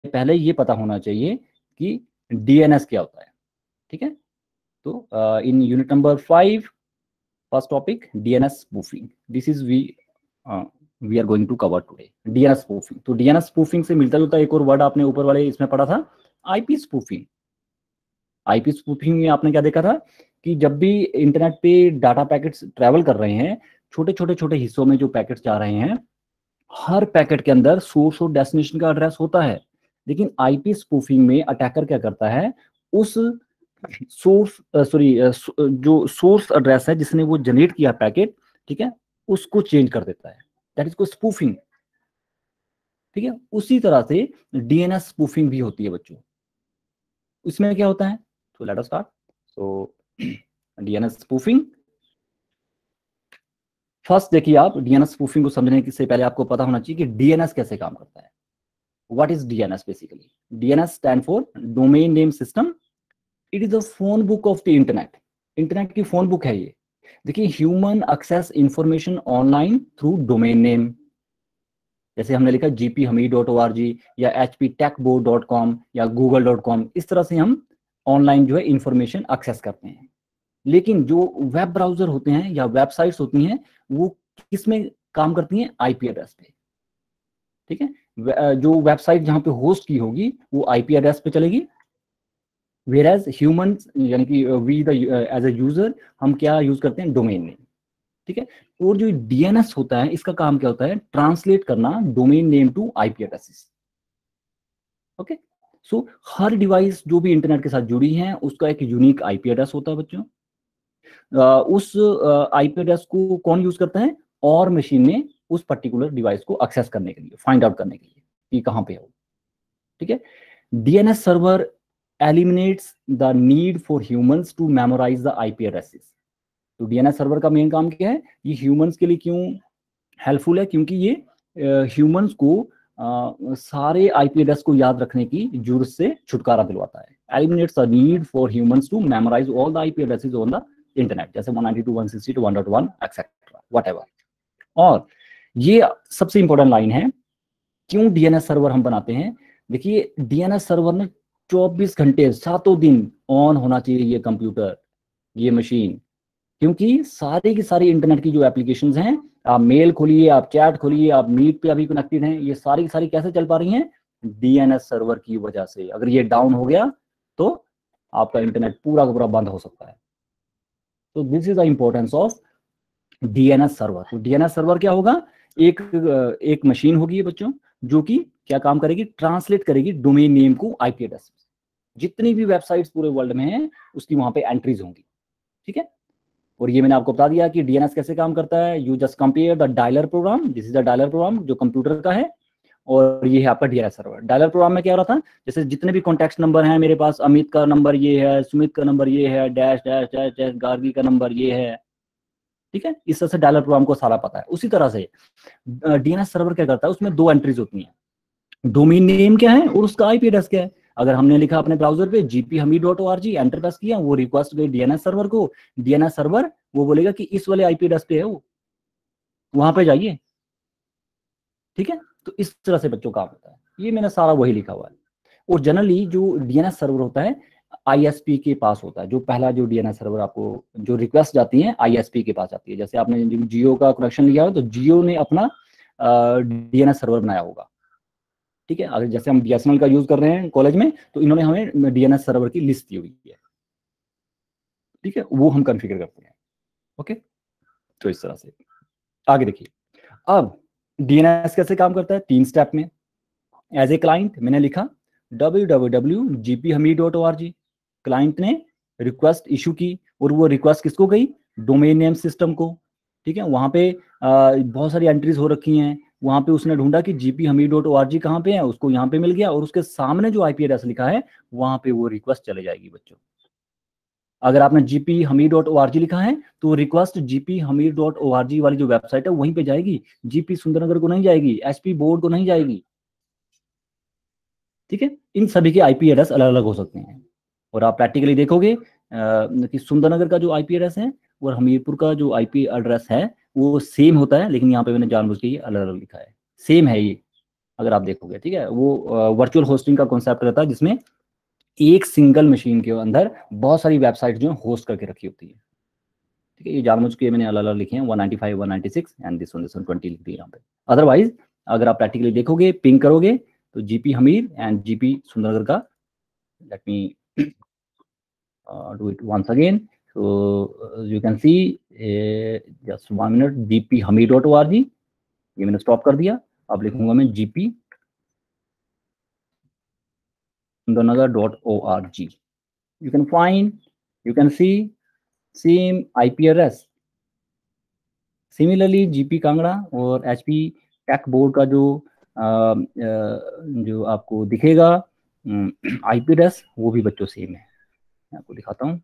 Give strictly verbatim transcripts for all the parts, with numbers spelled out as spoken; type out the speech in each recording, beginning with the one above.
पहले ये पता होना चाहिए कि डीएनएस क्या होता है। ठीक है, तो in unit number five, first topic DNS spoofing, this is we we are going to cover today, DNS spoofing. तो डीएनएस स्पूफिंग से मिलता जुलता एक और वर्ड आपने ऊपर वाले इसमें पढ़ा था, आईपी स्पूफिंग। आईपी स्पूफिंग में आपने क्या देखा था कि जब भी इंटरनेट पे डाटा पैकेट्स ट्रैवल कर रहे हैं, छोटे छोटे छोटे हिस्सों में जो पैकेट्स जा रहे हैं, हर पैकेट के अंदर सोर्स और डेस्टिनेशन का एड्रेस होता है। लेकिन आईपी स्पूफिंग में अटैकर क्या करता है, उस सोर्स सॉरी जो सोर्स एड्रेस है जिसने वो जनरेट किया पैकेट, ठीक है, उसको चेंज कर देता है, दैट इज को स्पूफिंग। ठीक है, उसी तरह से डीएनएस स्पूफिंग भी होती है बच्चों। इसमें क्या होता है, तो let us start. So DNS spoofing, first देखिए आप, डीएनएस स्पूफिंग को समझने से पहले आपको पता होना चाहिए कि डीएनएस कैसे काम करता है। What is DNS basically? DNS stand for domain name system. It is the phone book of the internet. Internet की फोन बुक है ये। देखिए, human access information online through domain name, जैसे हमने लिखा GP Hamid dot O R G या H P tech board dot com या Google dot com, इस तरह से हम ऑनलाइन जो है इंफॉर्मेशन एक्सेस करते हैं। लेकिन जो वेब ब्राउजर होते हैं या वेबसाइट्स होती हैं, वो किस में काम करती हैं? आईपी एड्रेस पे। ठीक है, जो वेबसाइट जहां पे होस्ट की होगी वो आईपी एड्रेस पे चलेगी, वेयर एज ह्यूमंस यानी कि we the as a user हम क्या यूज करते हैं? Domain name. ठीक है, और जो डीएनएस होता है इसका काम क्या होता है? ट्रांसलेट करना domain name to IP addresses. Okay, so हर डिवाइस जो भी इंटरनेट के साथ जुड़ी है उसका एक यूनिक आईपी एड्रेस होता है बच्चों। uh, उस आईपी एड्रेस को कौन यूज करता है? और मशीन ने उस पर्टिकुलर डिवाइस को एक्सेस करने के लिए, फाइंड आउट करने के लिए कि कहां पे है वो। ठीक है, DNS server eliminates the need for humans to memorise the IP addresses. तो डीएनएस सर्वर का मेन काम क्या है? ये ह्यूमंस के लिए क्यों हेल्पफुल है? क्योंकि ये ह्यूमंस को uh, सारे आईपी एड्रेस को याद रखने की जरूरत से छुटकारा दिलवाता है। Eliminates the need for humans to memorise all the IP addresses on the internet, जैसे one ninety two dot one sixty dot one dot one etcetera whatever. और ये सबसे इंपॉर्टेंट लाइन है, क्यों डीएनएस सर्वर हम बनाते हैं? देखिए, डीएनएस सर्वर में चौबीस घंटे सातों दिन ऑन होना चाहिए ये कंप्यूटर, ये मशीन, क्योंकि सारी की सारी इंटरनेट की जो एप्लीकेशंस हैं, आप मेल खोलिए, आप चैट खोलिए, आप मीट पे अभी कनेक्टेड हैं, ये सारी की सारी कैसे चल पा रही हैं? डीएनएस सर्वर की वजह से। अगर ये डाउन हो गया तो आपका इंटरनेट पूरा का पूरा बंद हो सकता है। तो this is the importance of DNS server. तो डीएनएस सर्वर क्या होगा? एक एक मशीन होगी बच्चों, जो कि क्या काम करेगी? ट्रांसलेट करेगी डोमेन नेम को आईपी एड्रेस। जितनी भी वेबसाइट्स पूरे वर्ल्ड में हैं उसकी वहां पे एंट्रीज होंगी। ठीक है, और ये मैंने आपको बता दिया कि डीएनएस कैसे काम करता है। You just compare the dialer program, this is the dialer program जो कंप्यूटर का है, और ये है आपका डीएनएस सर्वर। डायलर प्रोग्राम में क्या हो रहा था? जैसे जितने भी कॉन्टेक्ट नंबर हैं मेरे पास, अमित का नंबर ये है, सुमित का नंबर ये है, dash dash dash dash, Gargi का नंबर ये है। ठीक है, इस तरह से डायलर प्रोग्राम को सारा पता है। उसी तरह से डीएनएस सर्वर क्या करता है? उसमें दो एंट्रीज होती हैं, डोमेन नेम क्या है और उसका आईपी एड्रेस क्या है। अगर हमने लिखा अपने ब्राउजर पे GP Hamid dot O R G, enter press किया, वो रिक्वेस्ट गई डीएनएस सर्वर को, डीएनएस सर्वर वो बोलेगा कि इस वाले आईपी एड्रेस पे है वो, वहां पे जाइए। ठीक है, तो इस तरह से बच्चों काम होता है। ये मैंने सारा वही लिखा हुआ है। और जनरली जो डीएनएस सर्वर होता है आईएसपी के पास होता है। जो पहला जो डीएनएस सर्वर आपको जो रिक्वेस्ट जाती है आईएसपी के पास जाती है। जैसे आपने जियो का कनेक्शन लिया हो तो जियो ने अपना डीएनएस सर्वर बनाया होगा। ठीक है, अगर जैसे हम बीएसएनएल का यूज कर रहे हैं कॉलेज में, तो इन्होंने हमें डीएनएस सर्वर की लिस्ट दी हुई है। ठीक है, वो हम कॉन्फ़िगर करते हैं। ओके, तो इस तरह से आगे देखिए। अब डीएनएस कैसे काम करता है? तीन स्टेप में। एज ए क्लाइंट मैंने लिखा W W W dot G P Hamid dot O R G, client ने रिक्वेस्ट इशू की, और वो रिक्वेस्ट किसको गई? डोमेन नेम सिस्टम को। ठीक है, वहां पे आ, बहुत सारी एंट्रीज हो रखी हैं, वहां पे उसने ढूंढा कि GP Hamid dot O R G कहाँ पे है, उसको यहाँ पे मिल गया, और उसके सामने जो आईपी एड्रेस लिखा है वहां पे वो रिक्वेस्ट चले जाएगी बच्चों। अगर आपने GP Hamid dot O R G लिखा है तो request GP Hamid dot O R G वाली जो वेबसाइट है वहीं पे जाएगी, जीपी सुंदरनगर को नहीं जाएगी, एचपी बोर्ड को नहीं जाएगी। ठीक है, इन सभी के आईपी एड्रेस अलग अलग हो सकते हैं, और आप प्रैक्टिकली देखोगे कि सुंदरनगर का जो आईपी एड्रेस है और हमीरपुर का जो आईपी एड्रेस है वो सेम होता है, लेकिन यहाँ पे मैंने जानबूझ के ये अलग अलग लिखा है। सेम है ये, अगर आप देखोगे, ठीक है। वो वर्चुअल होस्टिंग का कॉन्सेप्ट रहता है जिसमें एक सिंगल मशीन के अंदर बहुत सारी वेबसाइट जो है होस्ट करके रखी होती है, ठीक है। ये जानबूझ के मैंने अलग अलग लिखे हैं, one ninety five, one ninety six and this one, this one twenty लिख दिया यहाँ पे। अदरवाइज अगर आप प्रैक्टिकली देखोगे, पिंग करोगे तो GP Hamir and GP Sundargarh का, let me do it once again, so you can see, just one minute, GP Hamir dot O R G, ये मैंने स्टॉप कर दिया। अब लिखूंगा मैं GP Sundarnagar dot O R G. You can find, you can see same IP address. Similarly GP Kangra और HP take board का जो आ, आ, जो आपको दिखेगा आईपी एड्रेस, वो भी बच्चों सेम है। मैं आपको दिखाता हूँ।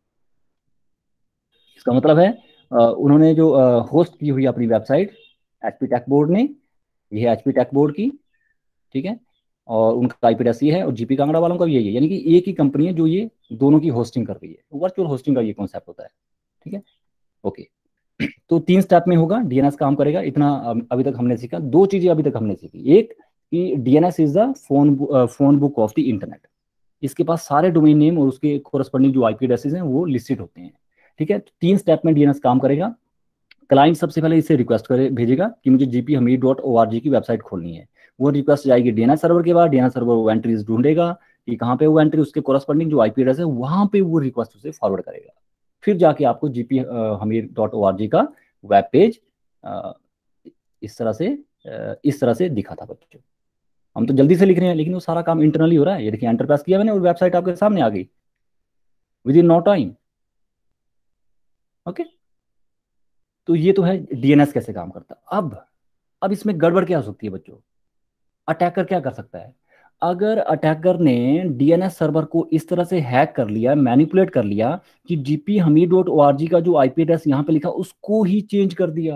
इसका मतलब है आ, उन्होंने जो होस्ट की हुई अपनी वेबसाइट एचपी टेक बोर्ड ने, ये है एचपी टेक बोर्ड की, ठीक है, और उनका आईपी एड्रेस ये है, और जीपी कांगड़ा वालों का भी यही है। यानी कि एक ही कंपनी है जो ये दोनों की होस्टिंग कर रही है। वर्चुअल होस्टिंग का ये कॉन्सेप्ट होता है, ठीक है। ओके, तो तीन स्टेप में होगा, डीएनएस काम करेगा। इतना अम, अभी तक हमने सीखा। दो चीजें अभी तक हमने सीखी। एक कि DNS is the phone phone book of the internet. इसके पास सारे डोमेन नेम और उसके कोरस्पॉन्डिंग जो आईपी एड्रेसेस हैं वो लिस्टेड होते हैं, ठीक है। तो तीन स्टेप में डीएनएस काम करेगा। क्लाइंट सबसे पहले इसे रिक्वेस्ट करे भेजेगा कि मुझे GP Hamir dot O R G की वेबसाइट खोलनी है। वो रिक्वेस्ट जाएगी डीएनएस सर्वर के बाद, डीएनएस सर्वर वो एंट्रीज ढूंढेगा कि कहाँ पे वो एंट्री, उसके कोरस्पॉन्डिंग जो आईपी एड्रेस है वहां पे वो रिक्वेस्ट उसे फॉरवर्ड करेगा। फिर जाके आपको GP Hamir dot O R G का वेब पेज इस तरह से अ, इस तरह से दिखा था बच्चों। हम तो जल्दी से लिख रहे हैं, लेकिन वो सारा काम इंटरनली हो रहा है। ये देखिए, एंटर प्रेस किया मैंने और वेबसाइट आपके सामने आ गई within no time. Okay, तो ये तो है डीएनएस कैसे काम करता है। अब अब इसमें गड़बड़ क्या हो सकती है बच्चों। अटैकर क्या कर सकता है, अगर अटैकर ने डीएनएस सर्वर को इस तरह से हैक कर लिया, मैनिपुलेट कर लिया कि GP Hamir dot O R G का जो आईपी एड्रेस यहाँ पे लिखा उसको ही चेंज कर दिया,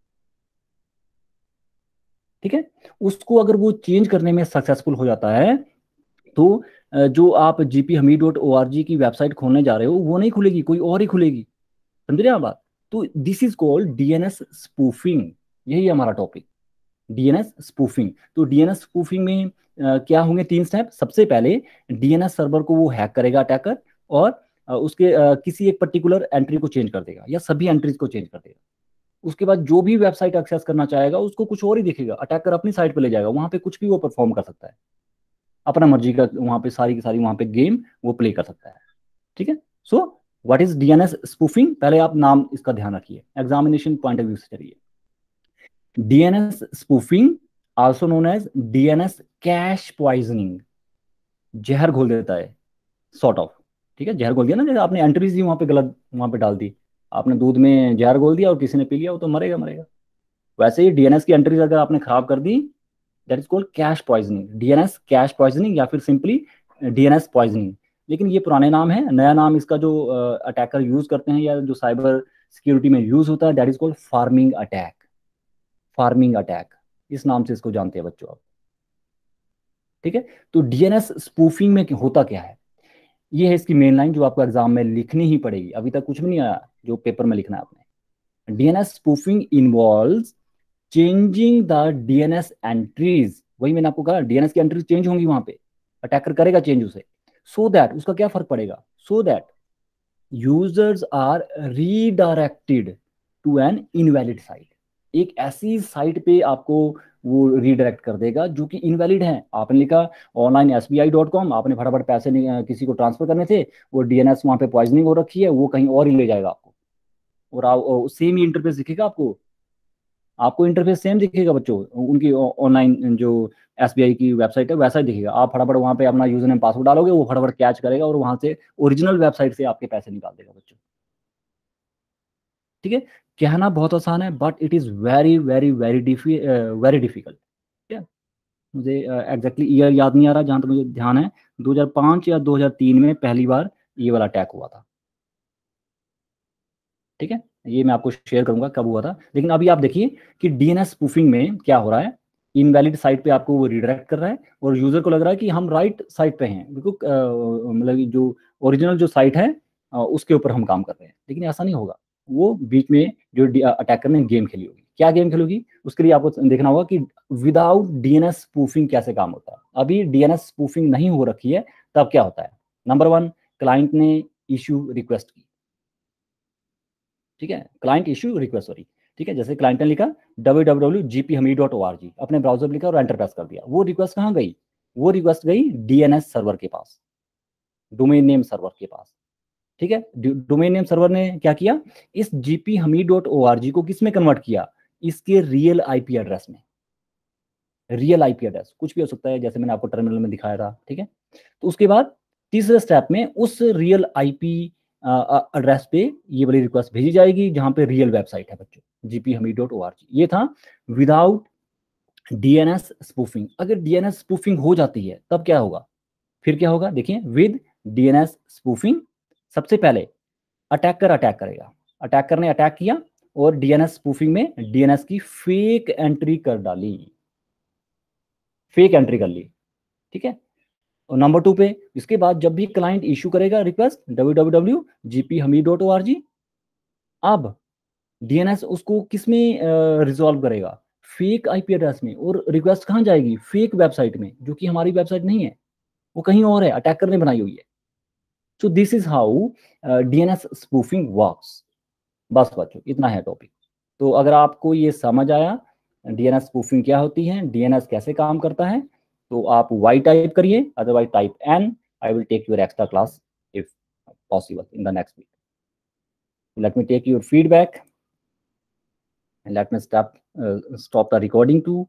ठीक है। उसको अगर वो चेंज करने में सक्सेसफुल हो जाता है तो अ, जो आप GP Hamir dot O R G की वेबसाइट खोलने जा रहे हो वो नहीं खुलेगी, कोई और ही खुलेगी। समझ रहे हैं आप बात। तो this is called DNS spoofing. यही है हमारा टॉपिक, डीएनएस स्पूफिंग। तो डीएनएस स्पूफिंग में अ, क्या होंगे तीन स्टेप। सबसे पहले डीएनएस सर्वर को वो हैक करेगा अटैकर, और अ, उसके अ, किसी एक पर्टिकुलर एंट्री को चेंज कर देगा या सभी एंट्रीज को चेंज कर देगा। उसके बाद जो भी वेबसाइट एक्सेस करना चाहेगा उसको कुछ और ही दिखेगा, अटैकर अपनी साइट पे ले जाएगा, वहां पे कुछ भी वो परफॉर्म कर सकता है, अपना मर्जी का वहां पे सारी की सारी वहां पे गेम वो प्ले कर सकता है, ठीक है। So what is DNS spoofing, पहले आप नाम इसका ध्यान रखिए, एग्जामिनेशन पॉइंट ऑफ व्यू से चलिए। DNS spoofing also known as DNS cache poisoning, जहर घोल देता है, सॉर्ट ऑफ, ठीक है। जहर घोल दिया ना, जैसे आपने एंट्रीज दी वहां पे गलत, वहां पे डाल दी, आपने दूध में जहर घोल दिया और किसी ने पी लिया, वो तो मरेगा मरेगा। वैसे ही डीएनएस की एंट्रीज अगर आपने खराब कर दी, that is called cache poisoning, DNS cache poisoning, या फिर सिंपली डीएनएस पॉइजनिंग। लेकिन ये पुराने नाम है, नया नाम इसका जो अटैकर यूज करते हैं या जो साइबर सिक्योरिटी में यूज होता है, that is called pharming attack. Pharming attack, इस नाम से इसको जानते हैं बच्चों आप, ठीक है। तो डीएनएस स्पूफिंग में होता क्या है, ये है इसकी मेन लाइन जो आपको एग्जाम में लिखनी ही पड़ेगी। अभी तक कुछ भी नहीं आया जो पेपर में लिखना है आपने। DNS spoofing involves changing the DNS entries, वही मैंने आपको कहा, डीएनएस की एंट्रीज चेंज होंगी वहां पे, अटैकर करेगा चेंज उसे, सो so दैट उसका क्या फर्क पड़ेगा, so that users are redirected to an invalid site. एक ऐसी साइट पे आपको वो रीडायरेक्ट कर देगा जो कि इनवैलिड है। आपने लिखा online S B I dot com, आपने फटाफट पैसे नहीं- किसी को ट्रांसफर करने थे, वो डीएनएस वहां पे पॉइजनिंग हो रखी है, वो कहीं और ही ले जाएगा आपको, और आप सेम ही इंटरफेस दिखेगा आपको। आपको इंटरफेस सेम दिखेगा बच्चों, उनकी ऑनलाइन जो एसबीआई की वेबसाइट है वैसा ही दिखेगा। आप फटाफट वहां पे अपना यूजर नेम पासवर्ड डालोगे, वो फटाफट कैच करेगा और वहां से ओरिजिनल वेबसाइट से आपके पैसे निकाल देगा बच्चों, ठीक है। कहना बहुत आसान है but it is very very very very difficult, ठीक है। मुझे एग्जैक्टली ईयर याद नहीं आ रहा, जहां तक मुझे ध्यान है दो हज़ार पाँच या दो हज़ार तीन में पहली बार ये वाला अटैक हुआ था, ठीक है। ये मैं आपको शेयर करूंगा कब हुआ था। लेकिन अभी आप देखिए कि डीएनएस स्पूफिंग में क्या हो रहा है, इनवैलिड साइट पे आपको वो रिडायरेक्ट कर रहा है और यूजर को लग रहा है कि हम राइट साइट पे हैं, बिल्कुल अ, मतलब जो ओरिजिनल जो साइट है अ, उसके ऊपर हम काम कर रहे हैं, लेकिन ऐसा नहीं होगा। वो बीच में जो अटैकर ने गेम खेली होगी, क्या गेम खेलोगी, उसके लिए आपको देखना होगा कि विदाउट डीएनएस स्पूफिंग कैसे काम होता है। अभी डीएनएस स्पूफिंग नहीं हो रखी है, तब क्या होता है। नंबर वन, क्लाइंट ने इशू रिक्वेस्ट की, ठीक है, क्लाइंट इशू रिक्वेस्ट सॉरी, ठीक है, जैसे क्लाइंट ने लिखा W W W G P Hamid dot O R G, अपने ब्राउजर लिखा और एंटर प्रेस कर दिया। वो रिक्वेस्ट कहाँ गई, वो रिक्वेस्ट गई डीएनएस सर्वर के पास, डोमेन नेम सर्वर के पास, ठीक है। डोमेन नेम सर्वर ने क्या किया, इस GP Hamid dot O R G को किस में कन्वर्ट किया, इसके रियल आईपी एड्रेस में। रियल आईपी एड्रेस कुछ भी हो सकता है, जैसे मैंने आपको टर्मिनल में दिखाया था, ठीक है। तो उसके बाद तीसरे स्टेप में उस रियल आईपी एड्रेस पे ये वाली रिक्वेस्ट भेजी जाएगी जहां पे रियल वेबसाइट है बच्चों, GP Hamid dot O R G. ये था विदाउट डीएनएस स्पूफिंग। अगर डीएनएस स्पूफिंग हो जाती है तब क्या होगा, फिर क्या होगा, देखिए विद डीएनएस स्पूफिंग सबसे पहले अटैकर अटैक करेगा, अटैकर ने अटैक किया और डीएनएस स्पूफिंग में डीएनएस की फेक एंट्री कर डाली, फेक एंट्री कर ली, ठीक है। और नंबर टू पे इसके बाद जब भी क्लाइंट इशू करेगा request W W W G P Hamid dot O R G, अब डीएनएस उसको किस में रिजॉल्व करेगा, फेक आईपी एड्रेस में, और रिक्वेस्ट कहाँ जाएगी, फेक वेबसाइट में, जो कि हमारी वेबसाइट नहीं है, वो कहीं और है, अटैकर ने बनाई हुई है। So this is how DNS spoofing works. बस बच्चों इतना है टॉपिक। तो अगर आपको ये समझ आया डीएनएस स्पूफिंग क्या होती है, डीएनएस कैसे काम करता है, तो आप वाई टाइप करिए, otherwise type N. I will take your extra class if possible in the next week. Let me take your feedback and let me stop uh, stop the recording too.